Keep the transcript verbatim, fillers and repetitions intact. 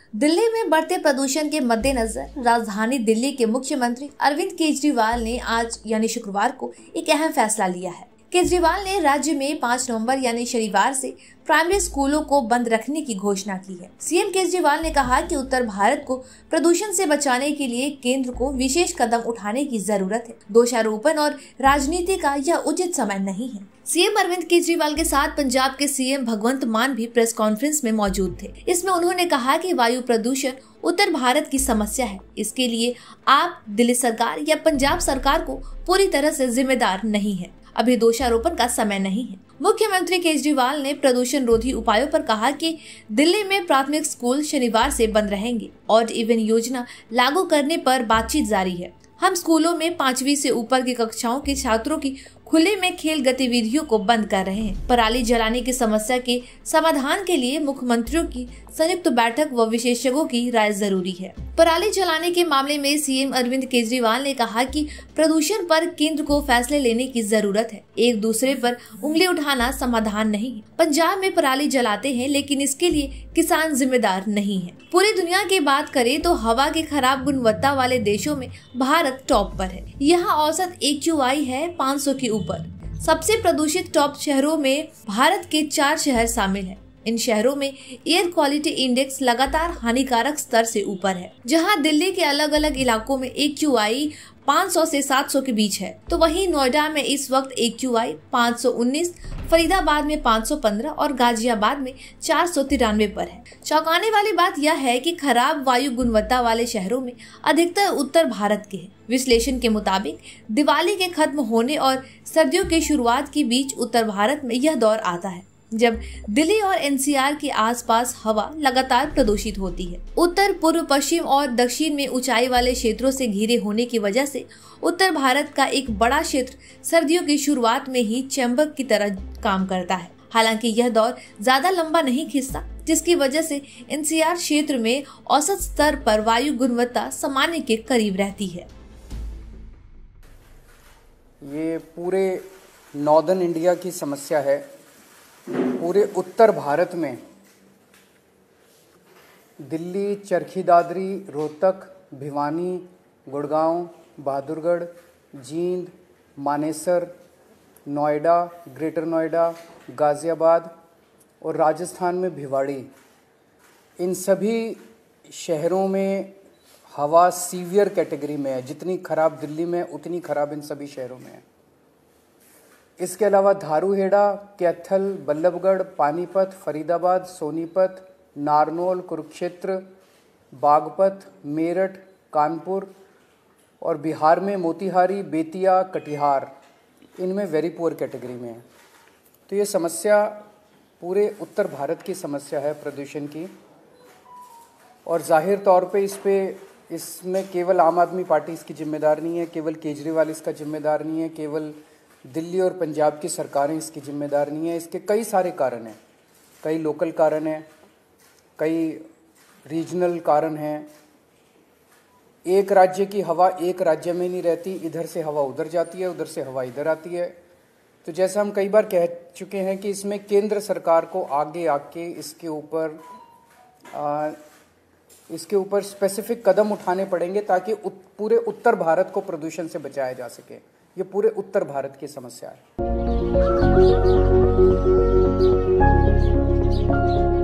दिल्ली में बढ़ते प्रदूषण के मद्देनजर राजधानी दिल्ली के मुख्यमंत्री अरविंद केजरीवाल ने आज यानी शुक्रवार को एक अहम फैसला लिया है। केजरीवाल ने राज्य में पाँच नवंबर यानी शनिवार से प्राइमरी स्कूलों को बंद रखने की घोषणा की है। सीएम केजरीवाल ने कहा कि उत्तर भारत को प्रदूषण से बचाने के लिए केंद्र को विशेष कदम उठाने की जरूरत है। दोषारोपण और राजनीति का यह उचित समय नहीं है। सीएम अरविंद केजरीवाल के साथ पंजाब के सीएम भगवंत मान भी प्रेस कॉन्फ्रेंस में मौजूद थे। इसमें उन्होंने कहा कि वायु प्रदूषण उत्तर भारत की समस्या है। इसके लिए आप दिल्ली सरकार या पंजाब सरकार को पूरी तरह से जिम्मेदार नहीं है। अभी दोषारोपण का समय नहीं है। मुख्यमंत्री केजरीवाल ने प्रदूषण रोधी उपायों पर कहा कि दिल्ली में प्राथमिक स्कूल शनिवार से बंद रहेंगे। ऑड इवन योजना लागू करने पर बातचीत जारी है। हम स्कूलों में पांचवी से ऊपर की कक्षाओं के छात्रों की खुले में खेल गतिविधियों को बंद कर रहे हैं। पराली जलाने की समस्या के समाधान के लिए मुख्यमंत्रियों की संयुक्त बैठक व विशेषज्ञों की राय जरूरी है। पराली जलाने के मामले में सीएम अरविंद केजरीवाल ने कहा कि प्रदूषण पर केंद्र को फैसले लेने की जरूरत है। एक दूसरे पर उंगली उठाना समाधान नहीं है। पंजाब में पराली जलाते हैं, लेकिन इसके लिए किसान जिम्मेदार नहीं है। पूरी दुनिया की बात करें तो हवा की खराब गुणवत्ता वाले देशों में भारत टॉप पर है। यहाँ औसत ए क्यू आई है पाँच सौ के ऊपर। सबसे प्रदूषित टॉप शहरों में भारत के चार शहर शामिल हैं। इन शहरों में एयर क्वालिटी इंडेक्स लगातार हानिकारक स्तर से ऊपर है। जहां दिल्ली के अलग अलग इलाकों में ए क्यू आई पाँच सौ से सात सौ के बीच है, तो वहीं नोएडा में इस वक्त ए क्यू आई पाँच सौ उन्नीस, फरीदाबाद में पाँच सौ पंद्रह और गाजियाबाद में चार सौ तिरानवे पर है। चौंकाने वाली बात यह है कि खराब वायु गुणवत्ता वाले शहरों में अधिकतर उत्तर भारत के हैं। विश्लेषण के मुताबिक दिवाली के खत्म होने और सर्दियों के शुरुआत के बीच उत्तर भारत में यह दौर आता है, जब दिल्ली और एन सी आर के आसपास हवा लगातार प्रदूषित होती है। उत्तर, पूर्व, पश्चिम और दक्षिण में ऊंचाई वाले क्षेत्रों से घिरे होने की वजह से उत्तर भारत का एक बड़ा क्षेत्र सर्दियों की शुरुआत में ही चैम्बर की तरह काम करता है। हालांकि यह दौर ज्यादा लंबा नहीं खिंचता, जिसकी वजह से एन सी आर क्षेत्र में औसत स्तर पर वायु गुणवत्ता सामान्य के करीब रहती है। ये पूरे नॉर्दर्न इंडिया की समस्या है। पूरे उत्तर भारत में दिल्ली, चरखी दादरी, रोहतक, भिवानी, गुड़गांव, बहादुरगढ़, जींद, मानेसर, नोएडा, ग्रेटर नोएडा, गाज़ियाबाद और राजस्थान में भिवाड़ी, इन सभी शहरों में हवा सीवियर कैटेगरी में है। जितनी खराब दिल्ली में उतनी खराब इन सभी शहरों में है। इसके अलावा धारूहेड़ा, कैथल, बल्लभगढ़, पानीपत, फरीदाबाद, सोनीपत, नारनौल, कुरुक्षेत्र, बागपत, मेरठ, कानपुर और बिहार में मोतिहारी, बेतिया, कटिहार, इनमें वेरी पुअर कैटेगरी में है। तो ये समस्या पूरे उत्तर भारत की समस्या है प्रदूषण की। और जाहिर तौर पे इस पे इसमें केवल आम आदमी पार्टी इसकी जिम्मेदार नहीं है, केवल केजरीवाल इसका जिम्मेदार नहीं है, केवल दिल्ली और पंजाब की सरकारें इसकी जिम्मेदार नहीं है। इसके कई सारे कारण हैं। कई लोकल कारण हैं, कई रीजनल कारण हैं। एक राज्य की हवा एक राज्य में नहीं रहती, इधर से हवा उधर जाती है, उधर से हवा इधर आती है। तो जैसा हम कई बार कह चुके हैं कि इसमें केंद्र सरकार को आगे आके इसके ऊपर इसके ऊपर स्पेसिफिक कदम उठाने पड़ेंगे, ताकि उत, पूरे उत्तर भारत को प्रदूषण से बचाया जा सके। ये पूरे उत्तर भारत की समस्या है।